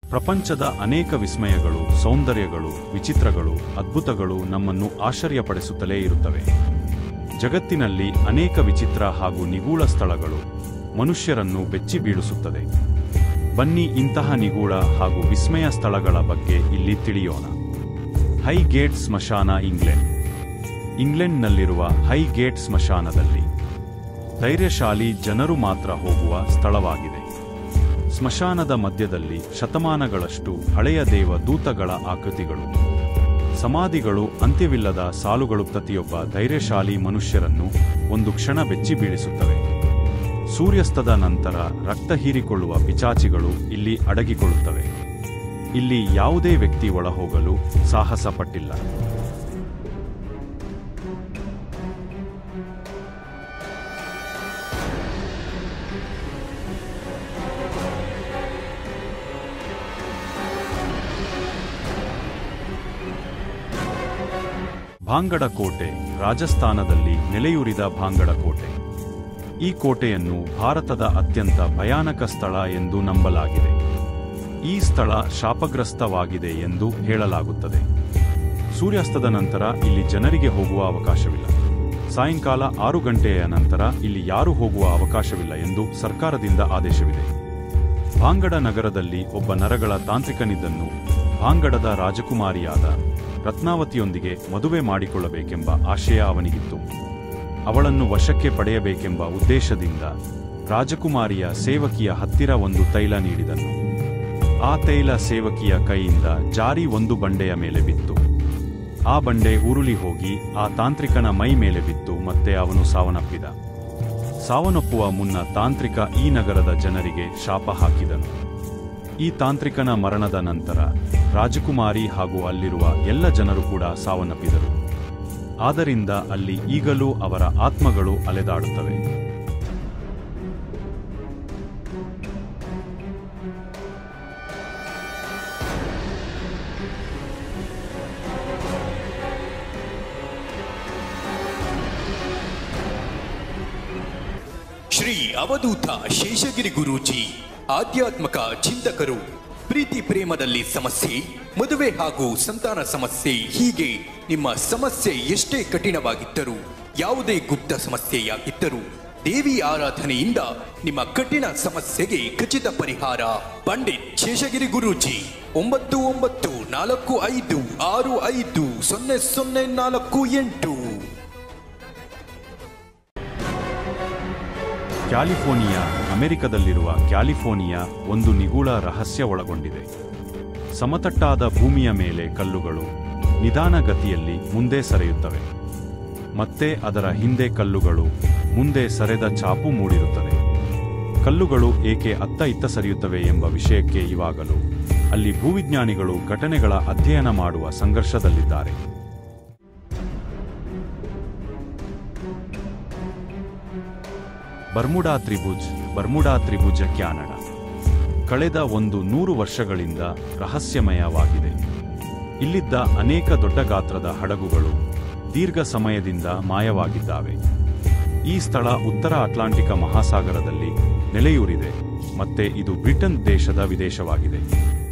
ಪ್ರಪಂಚದ ಅನೇಕ ವಿಸ್ಮಯಗಳು, ಸೌಂದರ್ಯಗಳು, ವಿಚಿತ್ರಗಳು, ಅದ್ಭುತಗಳು ನಮ್ಮನ್ನು ಆಶ್ಚರ್ಯಪಡಿಸುತ್ತಲೇ ಇರುತ್ತವೆ. ಜಗತ್ತಿನಲ್ಲಿ ಅನೇಕ ವಿಚಿತ್ರ ಹಾಗೂ ನಿಗೂಢ ಸ್ಥಳಗಳು ಮನುಷ್ಯರನ್ನು ಬೆಚ್ಚಿ ಬೀಳಿಸುತ್ತದೆ. ಬನ್ನಿ ಇಂತಹ ನಿಗೂಢ ಹಾಗೂ ವಿಸ್ಮಯ ಸ್ಥಳಗಳ ಬಗ್ಗೆ ಇಲ್ಲಿ ತಿಳಿಯೋಣ. ಹೈಗೇಟ್ ಸ್ಮಶಾನ, ಇಂಗ್ಲೆಂಡ್ನಲ್ಲಿರುವ ಹೈಗೇಟ್ ಸ್ಮಶಾನದಲ್ಲಿ ಧೈರ್ಯಶಾಲಿ ಜನರು ಮಾತ್ರ ಹೋಗುವ ಸ್ಥಳವಾಗಿದೆ. ಸ್ಮಶಾನದ ಮಧ್ಯದಲ್ಲಿ ಶತಮಾನಗಳಷ್ಟು ಹಳೆಯ ದೇವದೂತಗಳ ಆಕೃತಿಗಳು, ಸಮಾಧಿಗಳು, ಅಂತ್ಯವಿಲ್ಲದ ಸಾಲುಗಳು ಪ್ರತಿಯೊಬ್ಬ ಧೈರ್ಯಶಾಲಿ ಮನುಷ್ಯರನ್ನು ಒಂದು ಕ್ಷಣ ಬೆಚ್ಚಿ ಬೀಳಿಸುತ್ತವೆ. ಸೂರ್ಯಾಸ್ತದ ನಂತರ ರಕ್ತ ಹೀರಿಕೊಳ್ಳುವ ಪಿಚಾಚಿಗಳು ಇಲ್ಲಿ ಅಡಗಿಕೊಳ್ಳುತ್ತವೆ. ಇಲ್ಲಿ ಯಾವುದೇ ವ್ಯಕ್ತಿ ಒಳಹೋಗಲು ಸಾಹಸ ಪಟ್ಟಿಲ್ಲ. ಭಾಂಗಡ ಕೋಟೆ, ರಾಜಸ್ಥಾನದಲ್ಲಿ ನೆಲೆಯೂರಿದ ಭಾಂಗಡ ಕೋಟೆ. ಈ ಕೋಟೆಯನ್ನು ಭಾರತದ ಅತ್ಯಂತ ಭಯಾನಕ ಸ್ಥಳ ಎಂದು ನಂಬಲಾಗಿದೆ. ಈ ಸ್ಥಳ ಶಾಪಗ್ರಸ್ತವಾಗಿದೆ ಎಂದು ಹೇಳಲಾಗುತ್ತದೆ. ಸೂರ್ಯಾಸ್ತದ ನಂತರ ಇಲ್ಲಿ ಜನರಿಗೆ ಹೋಗುವ ಅವಕಾಶವಿಲ್ಲ. ಸಾಯಂಕಾಲ 6 ಗಂಟೆಯ ನಂತರ ಇಲ್ಲಿ ಯಾರೂ ಹೋಗುವ ಅವಕಾಶವಿಲ್ಲ ಎಂದು ಸರ್ಕಾರದಿಂದ ಆದೇಶವಿದೆ. ಭಾಂಗಡ ನಗರದಲ್ಲಿ ಒಬ್ಬ ನರಗಳ ತಾಂತ್ರಿಕನಿದ್ದನ್ನು ಭಾಂಗಡದ ರಾಜಕುಮಾರಿಯಾದ ರತ್ನಾವತಿಯೊಂದಿಗೆ ಮದುವೆ ಮಾಡಿಕೊಳ್ಳಬೇಕೆಂಬ ಆಶಯ ಅವನಿಗಿತ್ತು. ಅವಳನ್ನು ವಶಕ್ಕೆ ಪಡೆಯಬೇಕೆಂಬ ಉದ್ದೇಶದಿಂದ ರಾಜಕುಮಾರಿಯ ಸೇವಕಿಯ ಹತ್ತಿರ ಒಂದು ತೈಲ ನೀಡಿದನು. ಆ ತೈಲ ಸೇವಕಿಯ ಕೈಯಿಂದ ಜಾರಿ ಒಂದು ಬಂಡೆಯ ಮೇಲೆ ಬಿತ್ತು. ಆ ಬಂಡೆ ಉರುಳಿ ಹೋಗಿ ಆ ತಾಂತ್ರಿಕನ ಮೈ ಮೇಲೆ ಬಿತ್ತು ಮತ್ತೆ ಅವನು ಸಾವನ್ನಪ್ಪಿದ. ಸಾವನ್ನಪ್ಪುವ ಮುನ್ನ ತಾಂತ್ರಿಕ ಈ ನಗರದ ಜನರಿಗೆ ಶಾಪ ಹಾಕಿದನು. ಈ ತಾಂತ್ರಿಕನ ಮರಣದ ನಂತರ ರಾಜಕುಮಾರಿ ಹಾಗೂ ಅಲ್ಲಿರುವ ಎಲ್ಲ ಜನರು ಕೂಡ ಸಾವನ್ನಪ್ಪಿದರು. ಆದ್ದರಿಂದ ಅಲ್ಲಿ ಈಗಲೂ ಅವರ ಆತ್ಮಗಳು ಅಲೆದಾಡುತ್ತವೆ. ಶ್ರೀ ಅವಧೂತ ಶೇಷಗಿರಿ ಗುರೂಜಿ ಆಧ್ಯಾತ್ಮಿಕ ಚಿಂತಕರು. ಪ್ರೀತಿ ಪ್ರೇಮದಲ್ಲಿ ಸಮಸ್ಯೆ, ಮದುವೆ ಹಾಗೂ ಸಂತಾನ ಸಮಸ್ಯೆ, ಹೀಗೆ ನಿಮ್ಮ ಸಮಸ್ಯೆ ಎಷ್ಟೇ ಕಠಿಣವಾಗಿದ್ದರೂ, ಯಾವುದೇ ಗುಪ್ತ ಸಮಸ್ಯೆಯಾಗಿದ್ದರೂ ದೇವಿ ಆರಾಧನೆಯಿಂದ ನಿಮ್ಮ ಕಠಿಣ ಸಮಸ್ಯೆಗೆ ಖಚಿತ ಪರಿಹಾರ. ಪಂಡಿತ್ ಶೇಷಗಿರಿ ಗುರೂಜಿ 9945650048. ಕ್ಯಾಲಿಫೋರ್ನಿಯಾ, ಅಮೆರಿಕದಲ್ಲಿರುವ ಕ್ಯಾಲಿಫೋರ್ನಿಯಾ ಒಂದು ನಿಗೂಢ ರಹಸ್ಯ ಒಳಗೊಂಡಿದೆ. ಸಮತಟ್ಟಾದ ಭೂಮಿಯ ಮೇಲೆ ಕಲ್ಲುಗಳು ನಿಧಾನಗತಿಯಲ್ಲಿ ಮುಂದೆ ಸರಿಯುತ್ತವೆ. ಮತ್ತೆ ಅದರ ಹಿಂದೆ ಕಲ್ಲುಗಳು ಮುಂದೆ ಸರಿದ ಚಾಪು ಮೂಡಿರುತ್ತದೆ. ಕಲ್ಲುಗಳು ಏಕೆ ಅತ್ತ ಇತ್ತ ಸರಿಯುತ್ತವೆ ಎಂಬ ವಿಷಯಕ್ಕೆ ಇವಾಗಲೂ ಅಲ್ಲಿ ಭೂವಿಜ್ಞಾನಿಗಳು ಘಟನೆಗಳ ಅಧ್ಯಯನ ಮಾಡುವ ಸಂಘರ್ಷದಲ್ಲಿದ್ದಾರೆ. ಬರ್ಮುಡಾ ತ್ರಿಭುಜ ಕ್ಯಾನಡಾ ಕಳೆದ 100 ವರ್ಷಗಳಿಂದ ರಹಸ್ಯಮಯವಾಗಿದೆ. ಇಲ್ಲಿದ್ದ ಅನೇಕ ದೊಡ್ಡ ಗಾತ್ರದ ಹಡಗುಗಳು ದೀರ್ಘ ಸಮಯದಿಂದ ಮಾಯವಾಗಿದ್ದಾವೆ. ಈ ಸ್ಥಳ ಉತ್ತರ ಅಟ್ಲಾಂಟಿಕ್ ಮಹಾಸಾಗರದಲ್ಲಿ ನೆಲೆಯೂರಿದೆ ಮತ್ತೆ ಇದು ಬ್ರಿಟನ್ ದೇಶದ ವಿದೇಶವಾಗಿದೆ.